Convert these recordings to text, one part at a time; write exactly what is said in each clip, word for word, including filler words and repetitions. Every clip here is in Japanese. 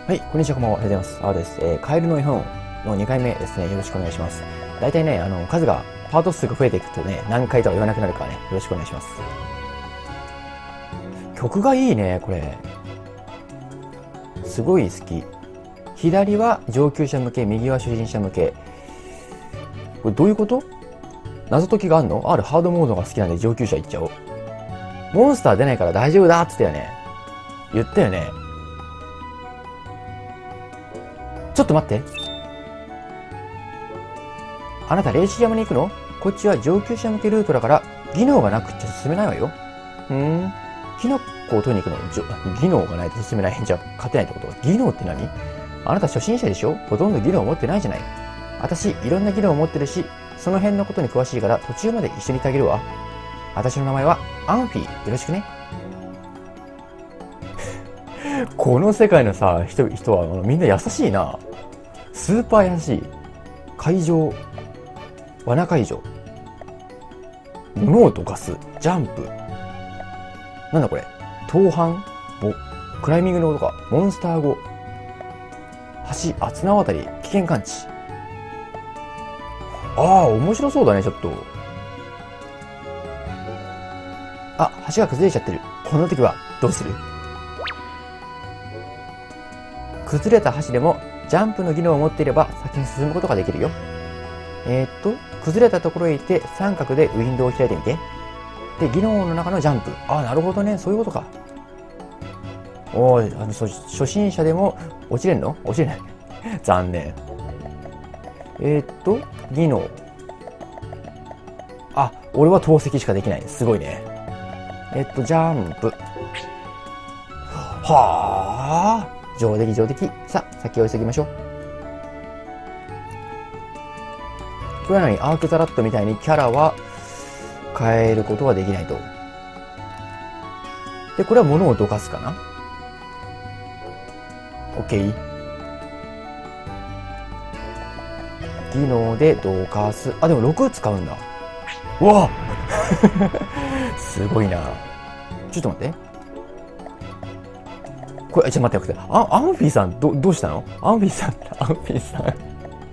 はい、こんにちは、こんばんは。おはようございます。あーです。えー、カエルの絵本のにかいめですね。よろしくお願いします。大体ね、あの、数が、パート数が増えていくとね、何回とは言わなくなるからね、よろしくお願いします。曲がいいね、これ。すごい好き。左は上級者向け、右は初心者向け。これどういうこと？謎解きがあんの？あるハードモードが好きなんで上級者いっちゃおう。モンスター出ないから大丈夫だっつったよね。言ったよね。ちょっと待って。あなた霊視山に行くの？こっちは上級者向けルートだから技能がなくっちゃ進めないわよ。ふーん。キノコを取りに行くの？技能がないと進めないんじゃ勝てないってこと？技能って何？あなた初心者でしょ？ほとんど技能を持ってないじゃない。私いろんな技能を持ってるし、その辺のことに詳しいから途中まで一緒に行ってあげるわ。私の名前はアンフィー。よろしくね。この世界のさ、人、人はみんな優しいな。スーパー優しい。会場。罠会場。物をどかす。ジャンプ。なんだこれ。盗犯ボクライミングの音か。モンスター語。橋、あ、綱渡り。危険感知。ああ、面白そうだね、ちょっと。あ、橋が崩れちゃってる。この時はどうする？崩れた橋でもジャンプの技能を持っていれば先に進むことができるよ。えー、っと、崩れたところへ行って三角でウィンドウを開いてみて。で、技能の中のジャンプ。ああ、なるほどね。そういうことか。おい、あの、初心者でも落ちれんの？落ちれない。残念。えー、っと、技能。あ、俺は投石しかできない。すごいね。えー、っと、ジャンプ。はあ。上出来上出来。さあ、先を急ぎましょう。これなのにアークザラットみたいにキャラは変えることができないと。で、これは物をどかすかな？ OK。技能でどかす。あ、でもろく使うんだ。うわすごいな。ちょっと待って。これ、ちょっと待って待って。あ、アンフィーさん、ど、どうしたの？アンフィーさん、アンフィーさん。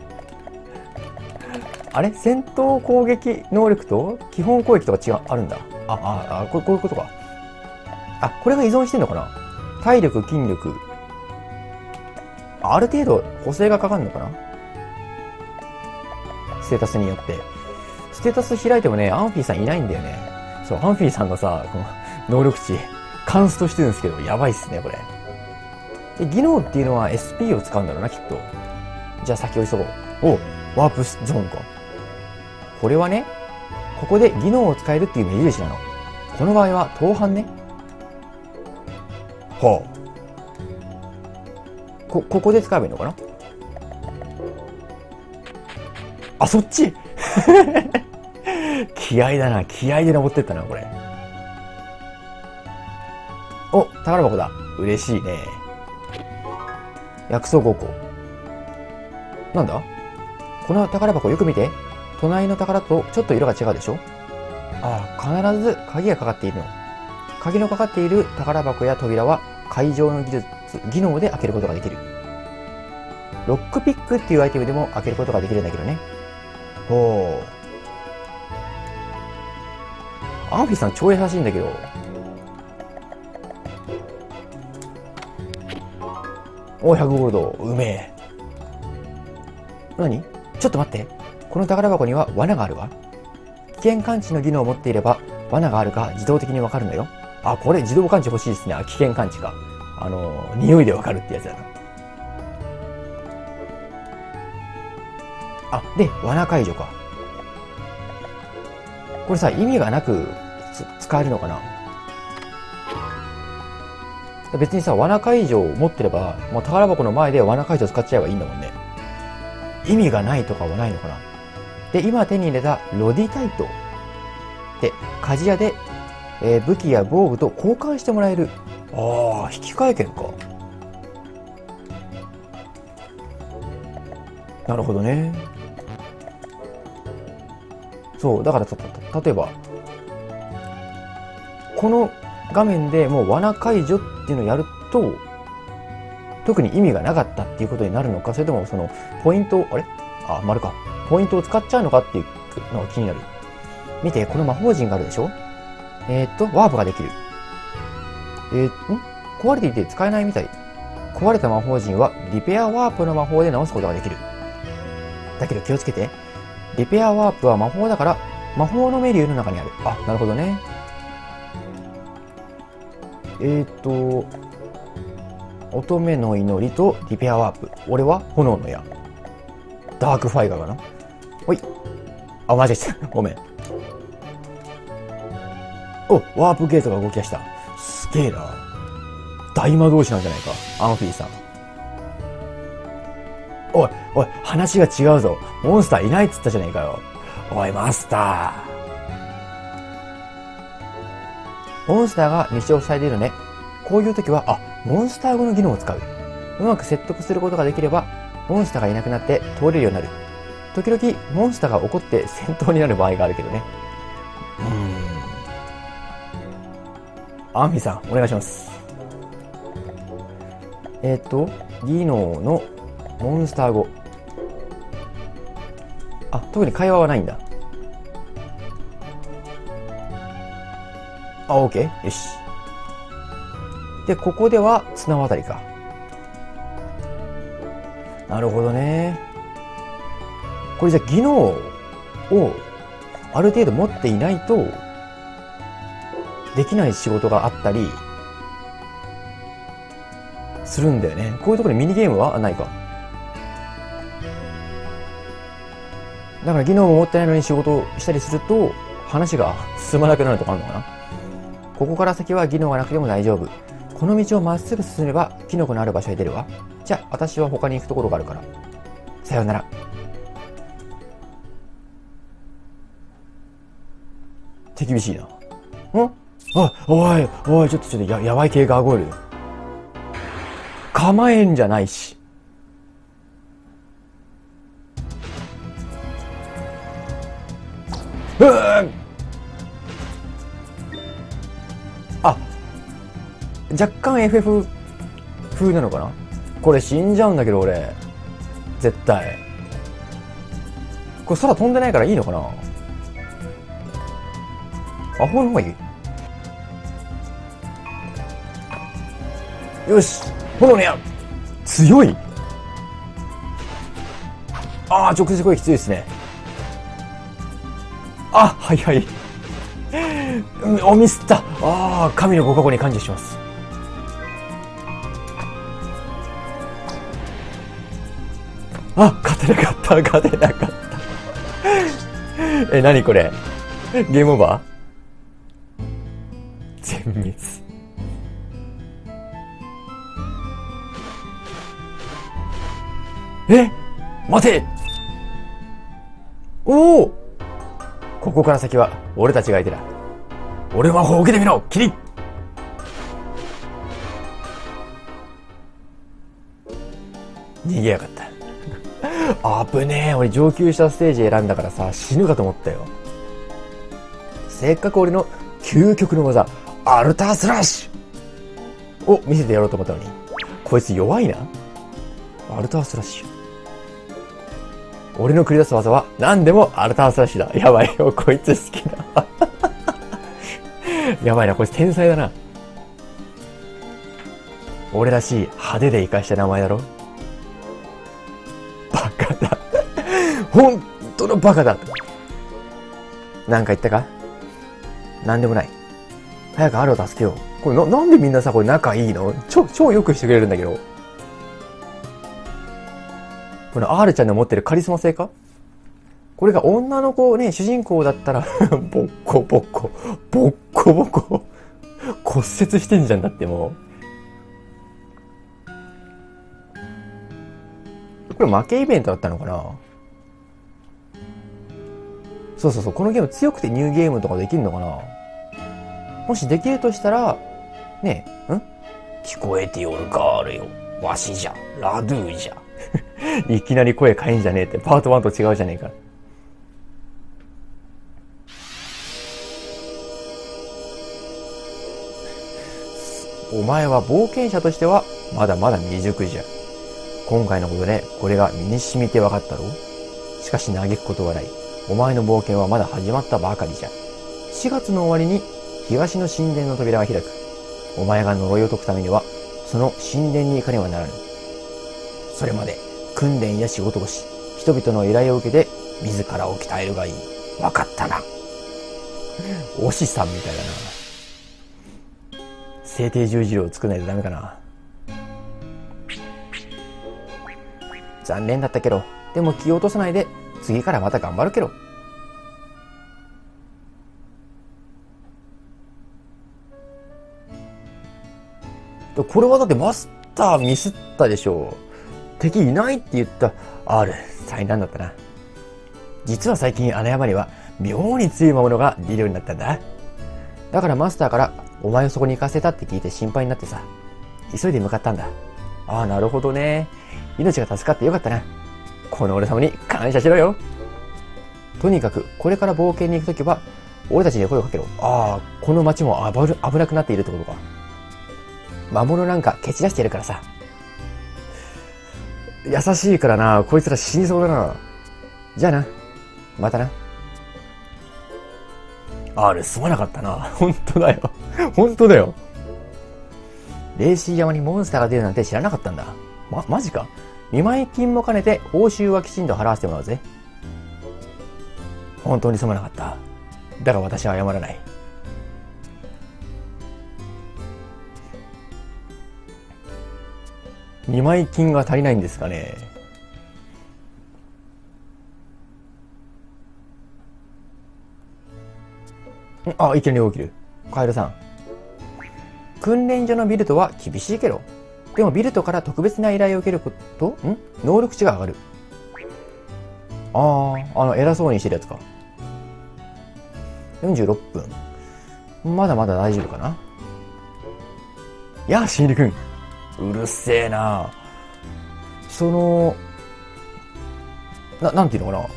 あれ？戦闘攻撃能力と基本攻撃とか違う、あるんだ。あ、あ、あ、これ、こういうことか。あ、これが依存してんのかな？体力、筋力。ある程度補正がかかるのかな？ステータスによって。ステータス開いてもね、アンフィーさんいないんだよね。そう、アンフィーさんのさ、この能力値、カンストしてるんですけど、やばいっすね、これ。で、技能っていうのは エスピー を使うんだろうな、きっと。じゃあ先を急ごう。お、ワープゾーンか。これはね、ここで技能を使えるっていう目印なの。この場合は盗犯ね。はあ。こ、ここで使えばいいのかな？あ、そっち気合だな。気合で登ってったな、これ。お、宝箱だ。嬉しいね。薬草高校。なんだ？この宝箱よく見て。隣の宝とちょっと色が違うでしょ？ああ、必ず鍵がかかっているの。鍵のかかっている宝箱や扉は解錠の技術、技能で開けることができる。ロックピックっていうアイテムでも開けることができるんだけどね。ほう。アンフィさん超優しいんだけど。お、ひゃくゴールド。うめえ。何？ちょっと待って。この宝箱には罠があるわ。危険感知の技能を持っていれば、罠があるか自動的にわかるのよ。あ、これ自動感知欲しいですね。危険感知か。あの、匂いでわかるってやつだな。あ、で、罠解除か。これさ、意味がなく使えるのかな？別にさ、罠解除を持ってれば、もう宝箱の前で罠解除使っちゃえばいいんだもんね。意味がないとかはないのかな？で、今手に入れたロディタイト。で、鍛冶屋で、えー、武器や防具と交換してもらえる。ああ、引き換え券か。なるほどね。そう、だからた、た、例えば、この画面でもう罠解除っていうのをやると、 特に意味がなかったっていうことになるのか、それともそのポイントを、あれあ、丸か。ポイントを使っちゃうのかっていうのが気になる。見て、この魔法陣があるでしょ。えー、っと、ワープができる。えー、ん壊れていて使えないみたい。壊れた魔法陣はリペアワープの魔法で直すことができる。だけど気をつけて。リペアワープは魔法だから、魔法のメニューの中にある。あ、なるほどね。えー、っと、乙女の祈りとリペアワープ。俺は炎の矢。ダークファイガーかな。ほい。あ、マジです。ごめん。お、ワープゲートが動き出した。すげえな。大魔導士なんじゃないか。アンフィーさん。おい、おい、話が違うぞ。モンスターいないっつったじゃねえかよ。おい、マスター。モンスターが道を塞いでいるね。こういう時は、あ、モンスター語の技能を使う。うまく説得することができれば、モンスターがいなくなって通れるようになる。時々、モンスターが怒って戦闘になる場合があるけどね。うーん。アンフィさん、お願いします。えっと、技能のモンスター語。あ、特に会話はないんだ。あ、オーケー? よし。で、ここでは綱渡りか。なるほどね。これじゃ技能をある程度持っていないとできない仕事があったりするんだよね。こういうところにミニゲームはないか。だから技能も持ってないのに仕事をしたりすると話が進まなくなるとかあるのかな。ここから先は技能がなくても大丈夫。この道をまっすぐ進めばキノコのある場所へ出るわ。じゃあ私は他に行くところがあるから。さようなら。手厳しいな。んあ、おい、おい、ちょっとちょっとや、やばい系ガーゴイル。構えんじゃないし。うーん。あ、若干 エフエフ 風なのかな。これ死んじゃうんだけど俺。絶対。これ空飛んでないからいいのかな。アホの方がいい。よし、炎の矢強い。ああ、直接攻撃強いですね。あ、はいはい。お、ミスった。ああ、神のご加護に感謝します。あ、勝てなかった、勝てなかった。え、何これ。ゲームオーバー全滅。え、待て。おお、ここから先は俺たちが相手だ。俺の魔法を受けてみろ、キリッ。逃げやがった。あぶねえ、俺上級したステージ選んだからさ、死ぬかと思ったよ。せっかく俺の究極の技、アルタースラッシュを見せてやろうと思ったのに、こいつ弱いな。アルタースラッシュ。俺の繰り出す技は何でもアルタースラッシュだ。やばいよ、こいつ好きだ。やばいな、こいつ天才だな。俺らしい派手で生かした名前だろ。バカだ。本当のバカだ。なんか言ったか？なんでもない。早くアルを助けよう。これな、なんでみんなさ、これ仲いいの？超、超よくしてくれるんだけど。この R ちゃんの持ってるカリスマ性か？これが女の子ね、主人公だったら、ボッコボコ、ボッコボコ、骨折してんじゃんだってもう。これ負けイベントだったのかな？そうそうそう、このゲーム強くてニューゲームとかできるのかな？もしできるとしたら、ねえ、ん？聞こえておるガールよ。わしじゃ、ラドゥじゃ。いきなり声変えんじゃねえって、パートワンと違うじゃねえか。お前は冒険者としてはまだまだ未熟じゃ。今回のことでこれが身に染みて分かったろう。しかし嘆くことはない。お前の冒険はまだ始まったばかりじゃ。しがつの終わりに東の神殿の扉が開く。お前が呪いを解くためにはその神殿に行かねばならぬ。それまで訓練や仕事をし、人々の依頼を受けて自らを鍛えるがいい。分かったな。おしさんみたいだな。聖帝十字路を作らないとダメかな。残念だったけど、でも気を落とさないで次からまた頑張るけど。これはだってマスターミスったでしょう。敵いないって言った R、災難だったな。実は最近あの山には妙に強い魔物が出るようになったんだ。だからマスターからお前をそこに行かせたって聞いて心配になってさ、急いで向かったんだ。ああ、なるほどね。命が助かってよかったな。この俺様に感謝しろよ。とにかくこれから冒険に行くときは俺たちに声をかけろ。ああ、この町も危なくなっているってことか。魔物なんか蹴散らしてるからさ。優しいからな、こいつら死にそうだな。じゃあな、またな。あれ、すまなかったな。本当だよ。本当だよ。レーシー山にモンスターが出るなんて知らなかったんだ。ま、マジか。見舞い金も兼ねて報酬はきちんと払わせてもらうぜ。本当にすまなかった。だが私は謝らない。見舞い金が足りないんですかね。あ、いきなり起きる。カエルさん。訓練所のビルトは厳しいけど。でもビルトから特別な依頼を受けること、ん能力値が上がる。ああ、あの、偉そうにしてるやつか。よんじゅうろっぷん。まだまだ大丈夫かな。やあ、シールくん。うるせえな。その、な、なんていうのかな。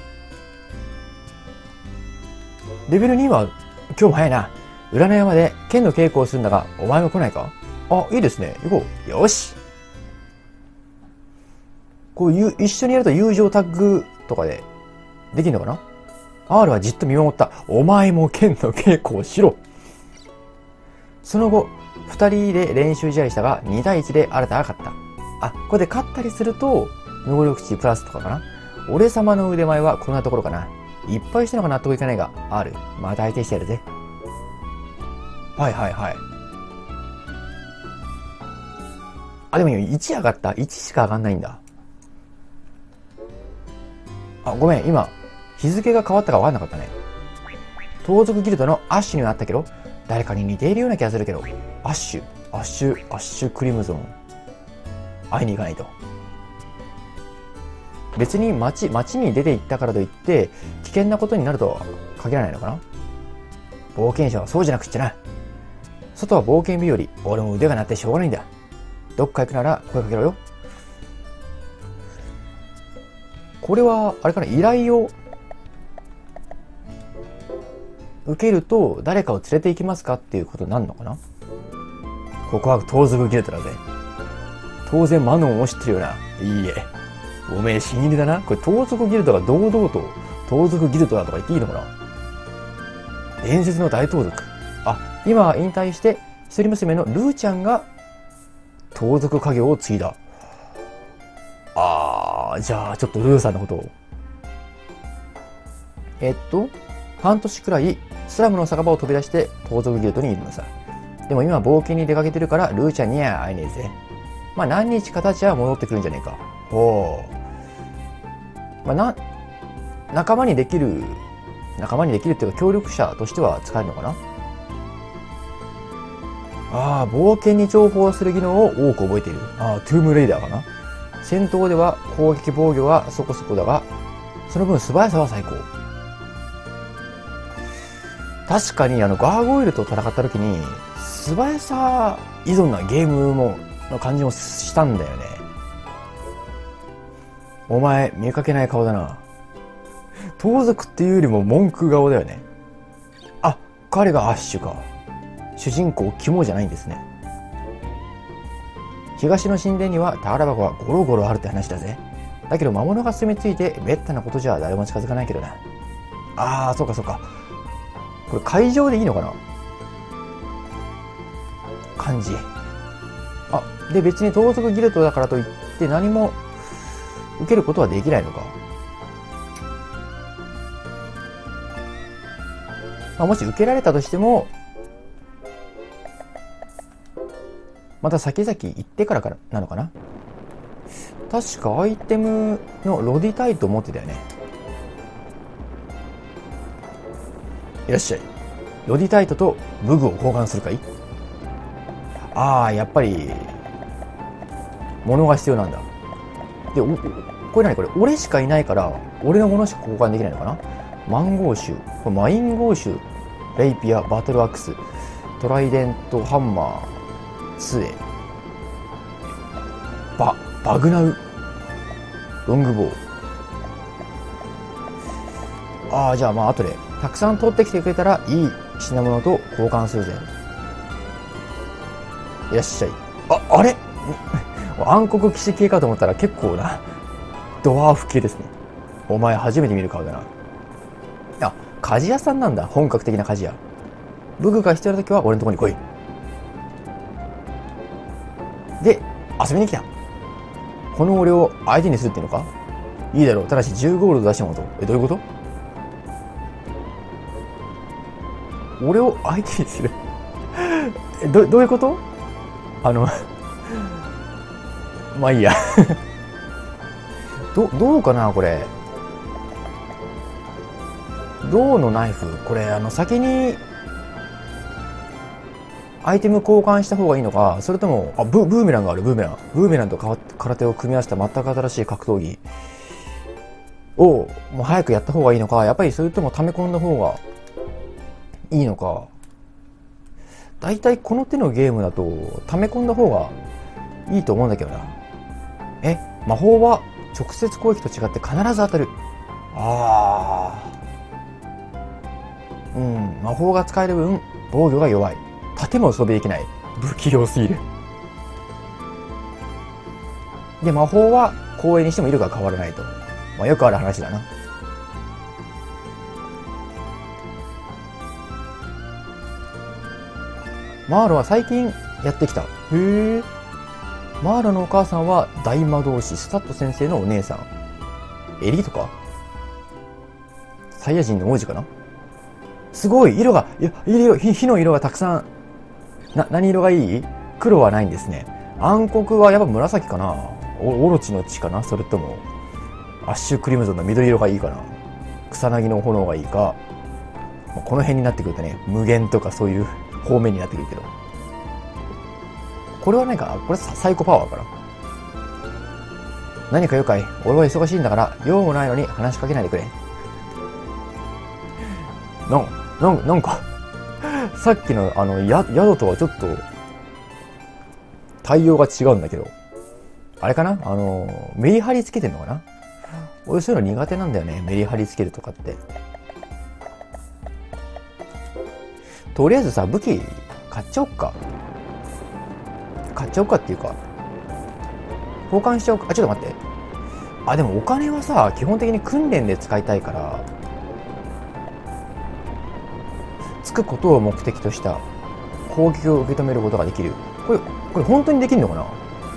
レベルには、今日も早いな。裏の山で剣の稽古をするんだが、お前も来ないか？あ、いいですね。行こう。よし。こういう、一緒にやると友情タッグとかでできるのかな？ R はじっと見守った。お前も剣の稽古をしろ。その後、二人で練習試合したが、にたいいちで新たが勝った。あ、これで勝ったりすると、能力値プラスとかかな。俺様の腕前はこんなところかな。いっぱいしたのが納得いかないが、R、また相手してやるぜ。はいはいはい。あ、でもいち上がった。いちしか上がんないんだ。あ、ごめん、今、日付が変わったか分かんなかったね。盗賊ギルドのアッシュにはあったけど、誰かに似ているような気がするけど、アッシュ、アッシュ、アッシュクリムゾン。会いに行かないと。別に街、街に出て行ったからといって、危険なことになるとは限らないのかな。冒険者はそうじゃなくっちゃな。外は冒険日和、俺も腕が鳴ってしょうがないんだ。どっか行くなら声かけろよ。これは、あれかな、依頼を受けると誰かを連れて行きますかっていうことになるのかな。ここは盗賊ギルドだぜ。当然マノンを知ってるよな。いいえ。おめえ新入りだな。これ盗賊ギルドが堂々と盗賊ギルドだとか言っていいのかな。伝説の大盗賊。あ、今は引退して一人娘のルーちゃんが盗賊家業を継いだ。あー、じゃあちょっとルーさんのことを。えっと、半年くらいスラムの酒場を飛び出して盗賊ギルドにいるのさ。でも今冒険に出かけてるからルーちゃんには会えねえぜ。まあ何日か経ちは戻ってくるんじゃねえか。ほう。まあな、仲間にできる、仲間にできるっていうか協力者としては使えるのかな。ああ、冒険に重宝する技能を多く覚えている。ああ、トゥームレイダーかな。戦闘では攻撃防御はそこそこだが、その分素早さは最高。確かにあのガーゴイルと戦った時に素早さ依存なゲームもの感じもしたんだよね。お前見かけない顔だな。盗賊っていうよりも文句顔だよね。あ、彼がアッシュか。主人公肝じゃないんですね。 東の神殿には宝箱がゴロゴロあるって話だぜ。だけど魔物が住み着いてめったなことじゃ誰も近づかないけどな。あー、そうかそうか。これ会場でいいのかな、漢字。あ、で別に盗賊ギルドだからといって何も受けることはできないのか。まあ、もし受けられたとしても、また先々行ってからからなのかな。確かアイテムのロディタイト持ってたよね。いらっしゃい。ロディタイトと武具を交換するかい？ああ、やっぱり物が必要なんだ。で、おこれ何これ、俺しかいないから俺のものしか交換できないのかな。マンゴーシュ、これマインゴーシュ、レイピア、バトルアクス、トライデント、ハンマー、杖、バ、バグナウ、ロングボウ。ああ、じゃあまあ後でたくさん取ってきてくれたらいい品物と交換するぜ。いらっしゃい。あ、あれ暗黒騎士系かと思ったら結構なドワーフ系ですね。お前初めて見る顔だな。あ、鍛冶屋さんなんだ。本格的な鍛冶屋。武具が必要な時は俺のところに来い。で、遊びに来た。この俺を相手にするっていうのか。いいだろう。ただしじゅうゴールド出してもらうと。え、どういうこと？俺を相手にするえ、ど、どういうこと？あのまあいいやど、どうかなこれ。銅のナイフ。これ、あの、先に、アイテム交換した方がいいのか、それとも、あ、ブ、ブーメランがある、ブーメラン。ブーメランと空手を組み合わせた全く新しい格闘技を、もう早くやった方がいいのか、やっぱりそれとも溜め込んだ方がいいのか。だいたいこの手のゲームだと、溜め込んだ方がいいと思うんだけどな。え、魔法は直接攻撃と違って必ず当たる。ああ。うん、魔法が使える分、防御が弱い。盾も装備できない。不器用すぎる。で、魔法は光栄にしても色が変わらないと。まあ、よくある話だな。マーロは最近やってきた。へえ。マーロのお母さんは大魔導士スタッド先生のお姉さん。エリートか？サイヤ人の王子かな？すごい色が、いや、色、火の色がたくさん。な、何色がいい？黒はないんですね。暗黒はやっぱ紫かな？お、オロチの血かな？それとも、アッシュクリムゾンの緑色がいいかな？草薙の炎がいいか？この辺になってくるとね、無限とかそういう方面になってくるけど。これは何か、これサイコパワーかな？何かよかい？俺は忙しいんだから、用もないのに話しかけないでくれ。なん、なん、なんか、さっきのあの、や、宿とはちょっと、対応が違うんだけど。あれかな？あの、メリハリつけてんのかな？俺そういうの苦手なんだよね。メリハリつけるとかって。とりあえずさ、武器買っちゃおっか。買っちゃおうかっていうか、交換しちゃおうか。あ、ちょっと待って。あ、でもお金はさ、基本的に訓練で使いたいから、つくことを目的とした攻撃を受け止めることができる。これ、これ本当にできるのかな？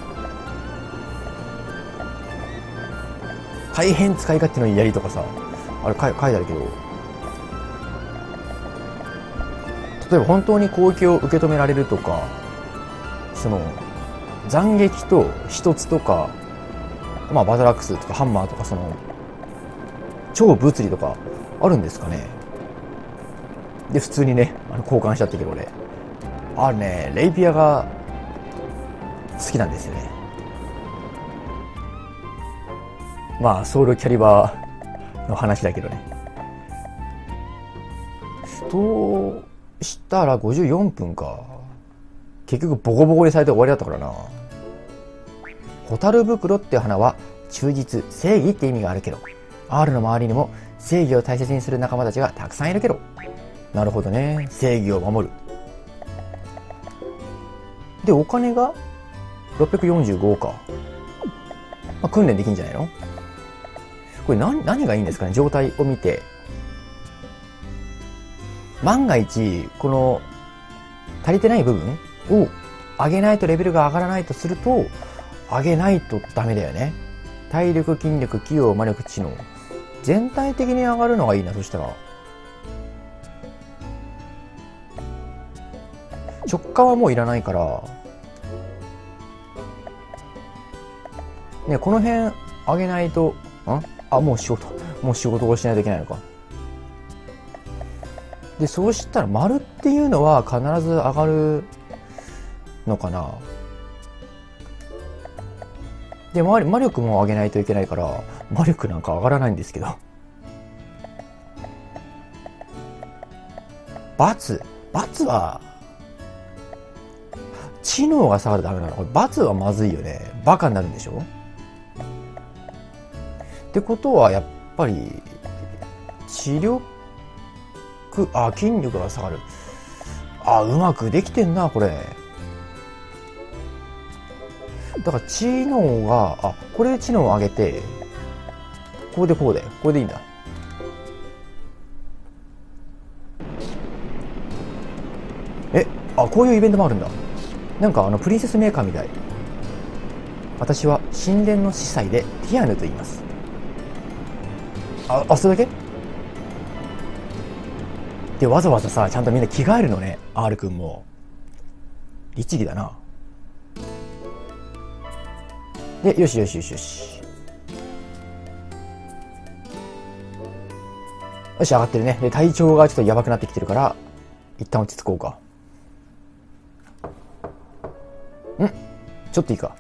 大変使い勝手のいい槍とかさ、あれ書いてあるけど、例えば本当に攻撃を受け止められるとか、その斬撃と一つとか、まあバトルアックスとかハンマーとか、その超物理とかあるんですかね。で普通にね、あの交換しちゃったけど俺、あれね、レイピアが好きなんですよね。まあソウルキャリバーの話だけどね。としたらごじゅうよんぷんか。結局ボコボコにされて終わりだったからな。ホタル袋って花は忠実、正義って意味があるけど、 R の周りにも正義を大切にする仲間たちがたくさんいるけど。なるほどね。正義を守る。で、お金がろっぴゃくよんじゅうごか。まあ、訓練できんじゃないの？これ何、何がいいんですかね？状態を見て。万が一、この、足りてない部分を上げないとレベルが上がらないとすると、上げないとダメだよね。体力、筋力、器用、魔力、知能。全体的に上がるのがいいな、そしたら。直下はもういらないから、ね、この辺上げないと、んあ、もう仕事、もう仕事をしないといけないのか。で、そうしたら丸っていうのは必ず上がるのかな。で、魔力も上げないといけないから、魔力なんか上がらないんですけど。罰罰は、知能が下がるとダメなの？これ罰はまずいよね。バカになるんでしょ？ってことは、やっぱり、知力、あ、筋力が下がる。あ、うまくできてんな、これ。だから、知能が、あ、これで知能を上げて、こうでこうで、これでいいんだ。え、あ、こういうイベントもあるんだ。なんかあの、プリンセスメーカーみたい。私は神殿の司祭でティアヌと言います。あ、あ、それだけで、わざわざさ、ちゃんとみんな着替えるのね、R くんも。律儀だな。で、よしよしよしよし。よし、上がってるね。で、体調がちょっとやばくなってきてるから、一旦落ち着こうか。ん？ちょっといいか。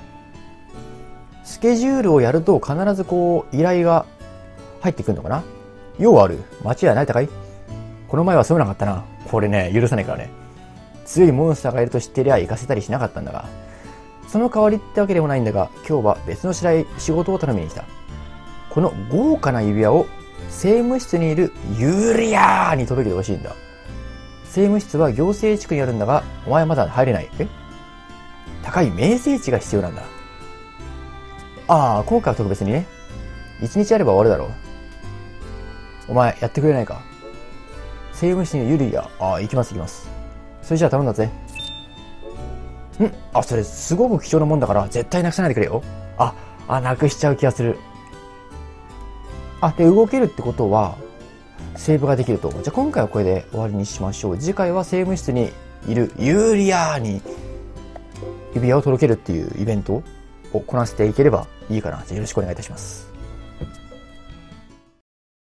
スケジュールをやると必ずこう、依頼が入ってくるのかな？用はある。間違いない高い？この前はそういうのなかったな。これね、許さないからね。強いモンスターがいると知ってりゃ行かせたりしなかったんだが。その代わりってわけでもないんだが、今日は別の白い仕事を頼みに来た。この豪華な指輪を政務室にいるユーリアーに届けてほしいんだ。政務室は行政地区にあるんだが、お前はまだ入れない。え？高い名声値が必要なんだ。ああ、今回は特別にね。一日あれば終わるだろう。お前、やってくれないか？政務室にユリア。ああ、行きます行きます。それじゃあ頼んだぜ。ん？あ、それすごく貴重なもんだから絶対なくさないでくれよ。あ、あ、なくしちゃう気がする。あ、で、動けるってことは、セーブができると。じゃあ今回はこれで終わりにしましょう。次回は政務室にいるユーリアーに指輪を届けるっていうイベントをこなしていければいいかな。じゃあよろしくお願いいたします。